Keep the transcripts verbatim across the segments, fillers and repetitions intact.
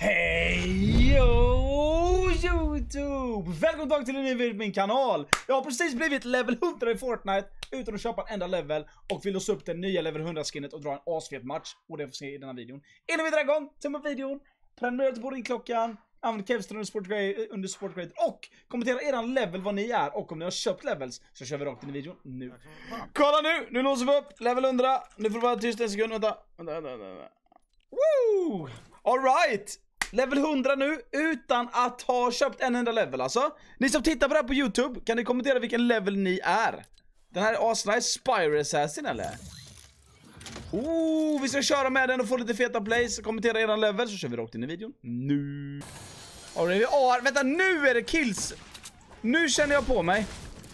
Hej yo, YouTube! Välkommen tillbaka till en ny video på min kanal. Jag har precis blivit level hundra i Fortnite utan att köpa en enda level och vill låsa upp den nya level hundra-skinnet och dra en asfet match. Och det får se i denna videon. Innan vi drar igång, tumma upp videon, prenumerera på din klockan, använd Kevster under sportgrade, under sportgrade och kommentera eran level vad ni är och om ni har köpt levels så kör vi rakt in i videon nu. Kolla nu, nu låser vi upp level hundra. Nu får du vara tyst en sekund, vänta. Vänta, vänta, vänta. Woo! All right. Level hundra nu utan att ha köpt en enda level alltså. Ni som tittar på det här på YouTube, kan ni kommentera vilken level ni är? Den här är asnice, Spire Assassin eller? Oh, vi ska köra med den och få lite feta plays. Kommentera eran level så kör vi rakt in i videon nu. All right, oh, vänta, nu är det kills. Nu känner jag på mig.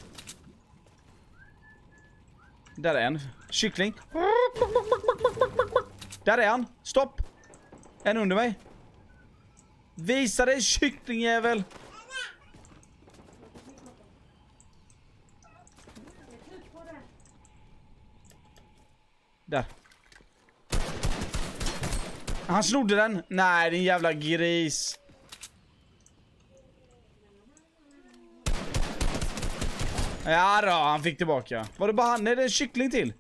Där är en kyckling. Där är han, stopp. En under mig. Visa dig, kycklingjävel. Där. Han snodde den. Nej, din jävla gris. Ja då, han fick tillbaka. Var det bara han? Nej, det är en kyckling till.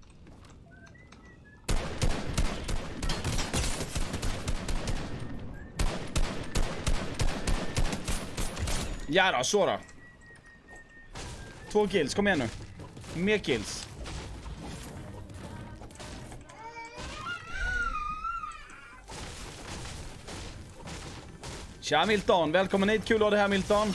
Ja då, så då. Två kills, kom igen nu. Mer kills. Tja Milton, välkommen hit, kul att ha det här Milton.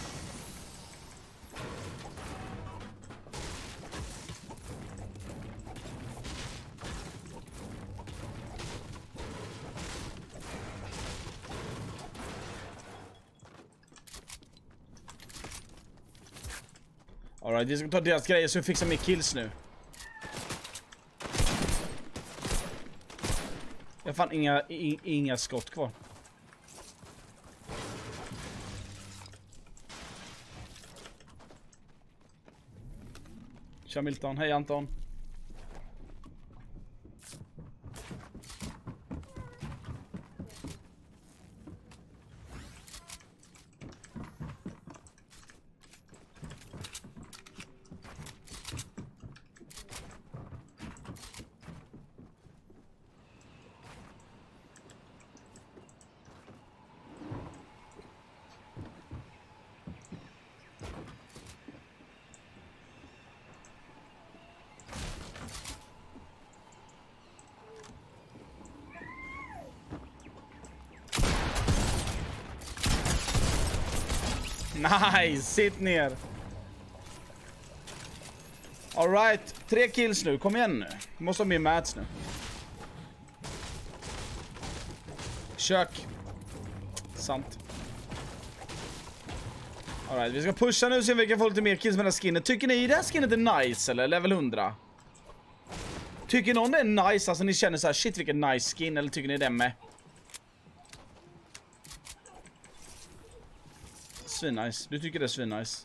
Alright, vi ska ta deras grejer så vi fixar mer kills nu. Jag fann inga, i, inga skott kvar. Tja Milton, hej Anton. Nice, sitt ner. All right, tre kills nu. Kom igen nu. Vi måste ha mer mats nu. Kök. Sant. All right, vi ska pusha nu så vi kan få lite mer kills med det här skinnet. Tycker ni det här skinnet är nice eller level hundra? Tycker någon det är nice? Alltså ni känner så här, shit vilken nice skin, eller tycker ni det är med? Svinnice. Du tycker det är svinnice.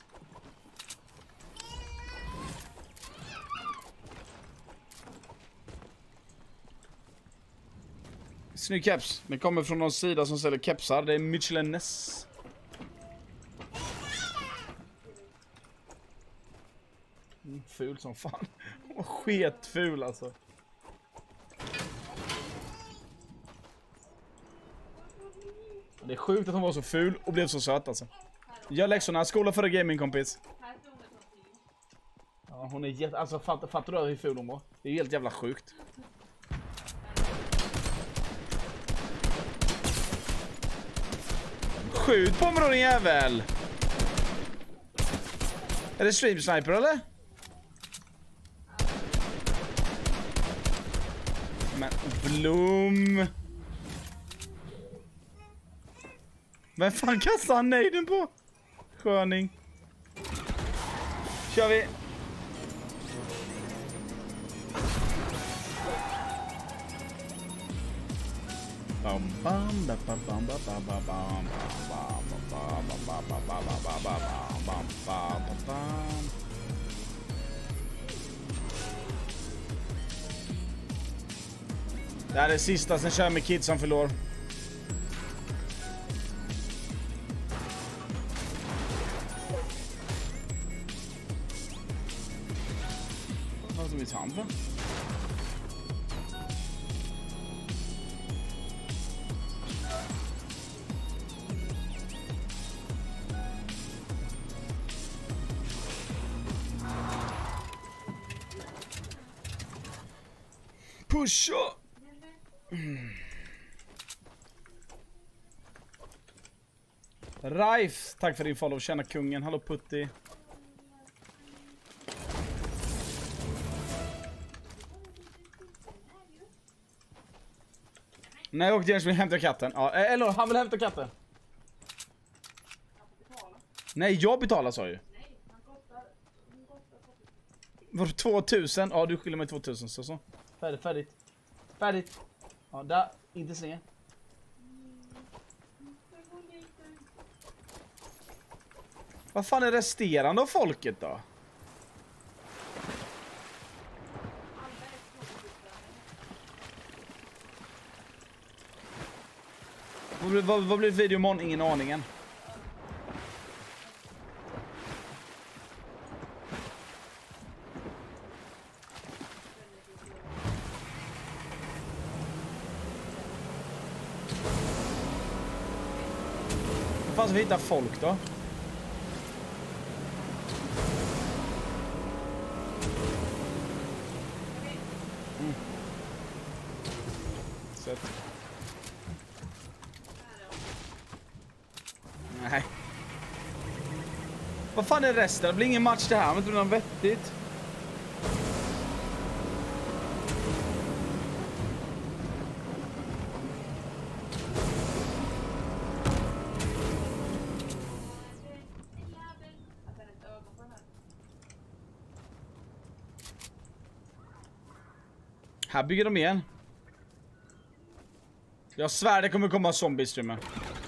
Snygg keps. Den kommer från någon sida som säljer kepsar. Det är Michelines. Mm, ful som fan. Sketful alltså. Det är sjukt att hon var så ful och blev så söt alltså. Gör läxorna, skola för gaming kompis. Ja, hon är jätte... Alltså fattar, fattar du hur ful hon var? Det är helt jävla sjukt. Skjut på mig då din jävel! Är det stream sniper eller? Men Blom... Vem fan kastar han nejden på? Sköning. Kör vi. Bam bam bam bam bam bam bam bam bam bam bam. Det här är sista, sen kör med kids som förlorar. Som i hand, va? Pusha! Mm. Raif, tack för din follow. Tjena kungen. Hallå Putti. Nej, jag åkte Jens vill hämta katten. Ja, eller han vill hämta katten. Nej, jag betalar sa ju. Var tvåtusen? Ja, du skiljer mig tvåtusen så så. Färdigt, färdigt. Färdigt. Ja, där. Inte se. Vad fan är resterande av folket då? Vad, vad, vad blir video imorgon? Ingen aningen. Fan, så vi hittar folk då. Mm. Sött. Nej. Vad fan är resten? Det blir ingen match det här, men det blir något vettigt. Här bygger de igen. Jag svär det kommer komma zombies med.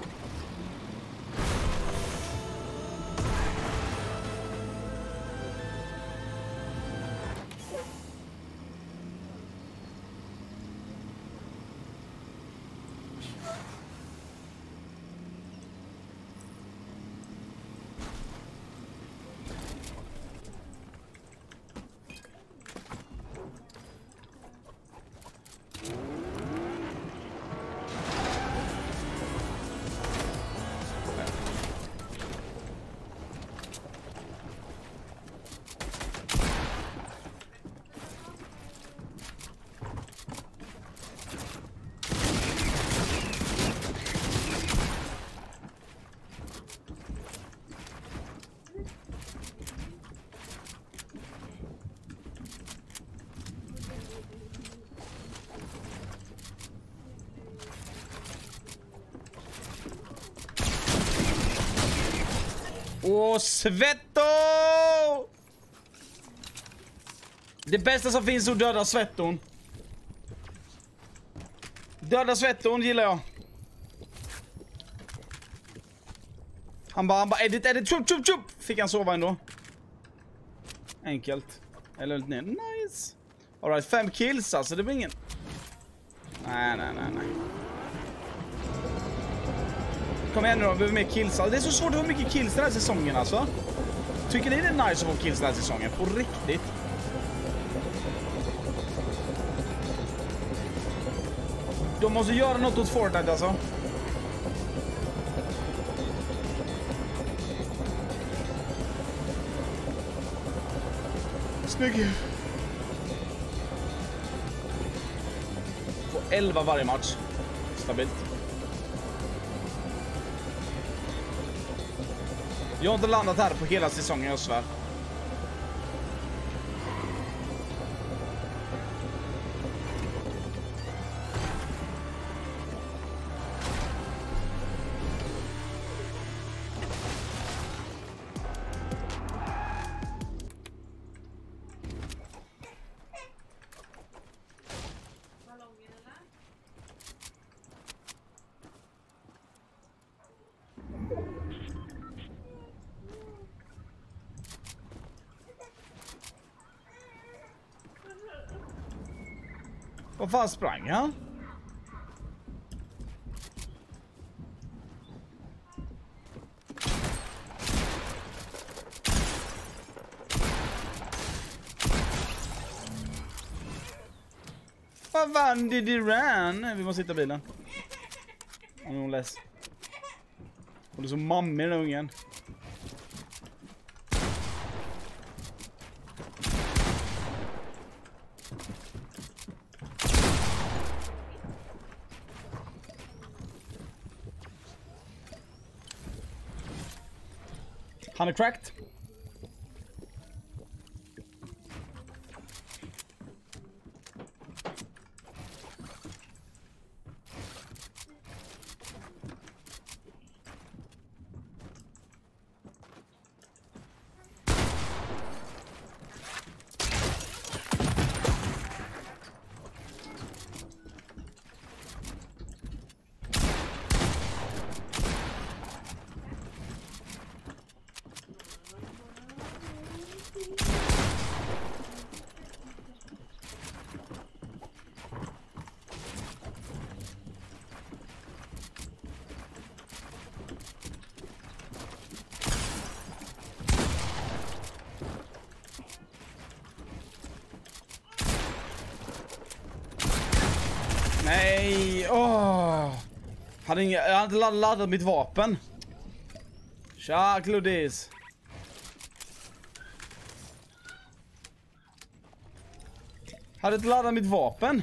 Åh, Svetto! Det bästa som finns är att döda Svetton. Döda Svetton gillar jag. Han bara, han bara, edit, edit, chup, chup, chup. Fick han sova ändå. Enkelt. Eller ner, nice. Alright, fem kills alltså, det blir ingen. Nej, nej, nej, nej. Kom igen nu då, vi behöver mer kills. Det är så svårt att få mycket kills den här säsongen alltså. Tycker ni det är nice att få kills den här säsongen? På riktigt. De måste göra något åt Fortnite alltså. Snygg. Få elva varje match. Stabilt. Jag har inte landat här på hela säsongen, jag svär. Vad fan sprang han? Vad fan did he ran? Vi måste hitta bilen. Och nu är hon less. Och det är så mammig den ungen. Han är cracked. Nej, åh. Hade inga, jag hade inte laddat mitt vapen. Tja, Kludis. Hade inte laddat mitt vapen.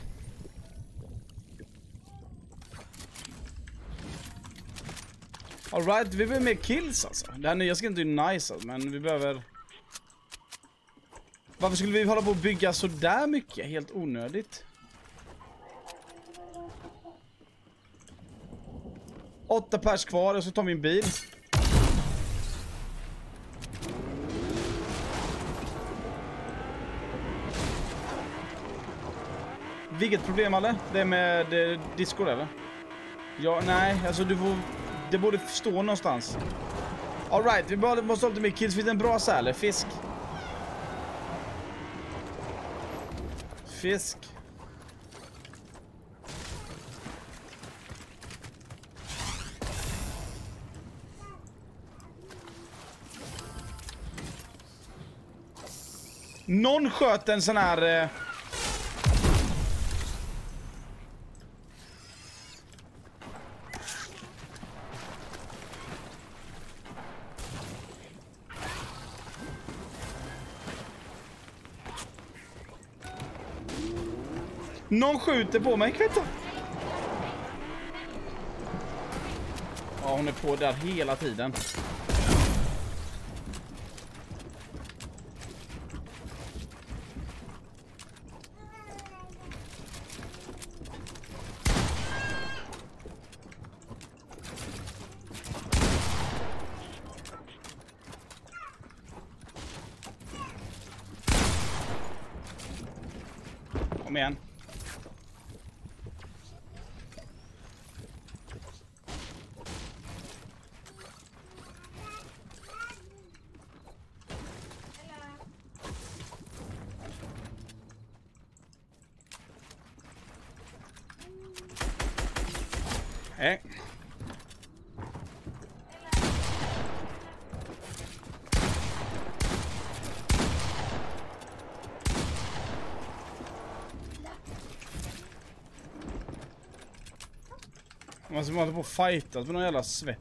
All right, vi behöver mer kills alltså. Det här nya ska inte är nice alltså, men vi behöver... Varför skulle vi hålla på att bygga så där mycket? Helt onödigt. Åtta pers kvar och så tar vi en bil. Vilket problem eller? Det är med eh, Discord eller? Ja, nej, alltså du får... Det borde stå någonstans. All right, vi bara måste ha lite mer kills. Finns det en bra säl? Fisk. Fisk. Någon sköt en sån här... Eh... Någon skjuter på mig, kvätta. Ja, hon är på där hela tiden. Kom igen. Hej. Man ska hålla på och fightas med någon jävla svett.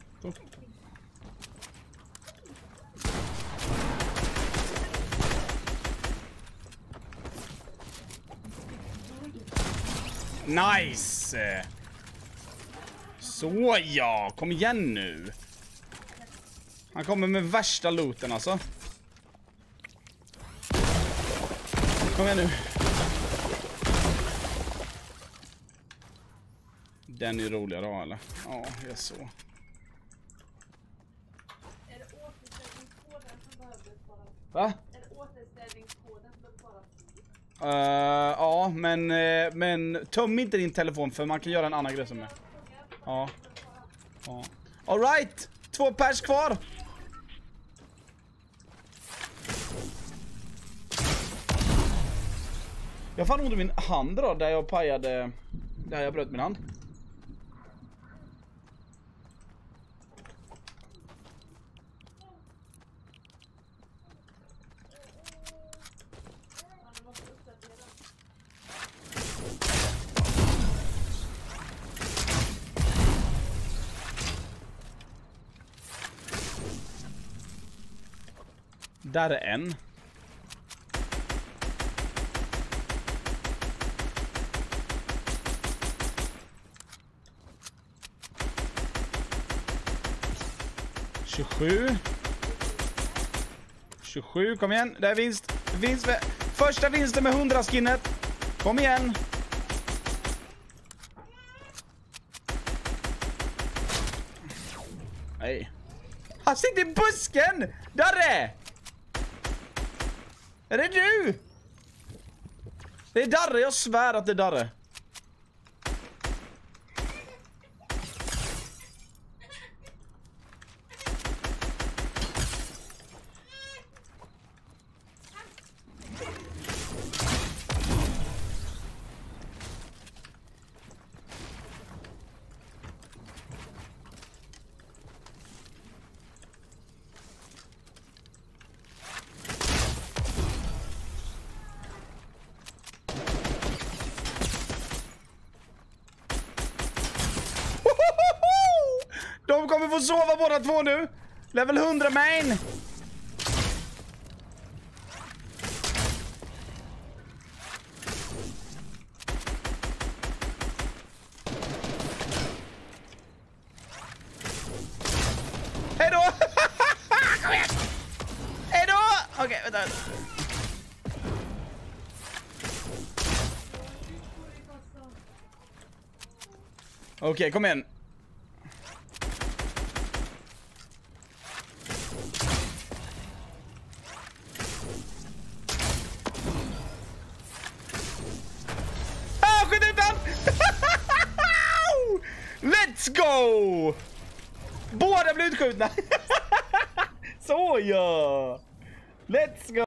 Nice! Så ja, kom igen nu. Han kommer med värsta looten alltså. Kom igen nu. Den är roligare då, eller? Ja, det är så. Är det återställningskoden som behövdes bara? Va? Är det återställningskoden som bara? Uh, ja, men, uh, men töm inte din telefon för man kan göra en annan grej som är. Ja. Ja. All right, två pers kvar. Jag fann ont i min hand då, där jag pajade, där jag bröt min hand. Där är en. tjugosju. tjugosju, kom igen. Det är vinst. vinst med... Första vinsten med hundra skinnet. Kom igen. Nej. Han sitter i busken! Darre! Är det du? Det är Darre, jag svär att det är Darre. De kommer få sova båda två nu. Level hundra main. Hej då. Kom igen. Hej då. Okej, okay, vänta. Okej, okay, kom igen. Let's go! Båda blir utskjutna. Så ja. Let's go.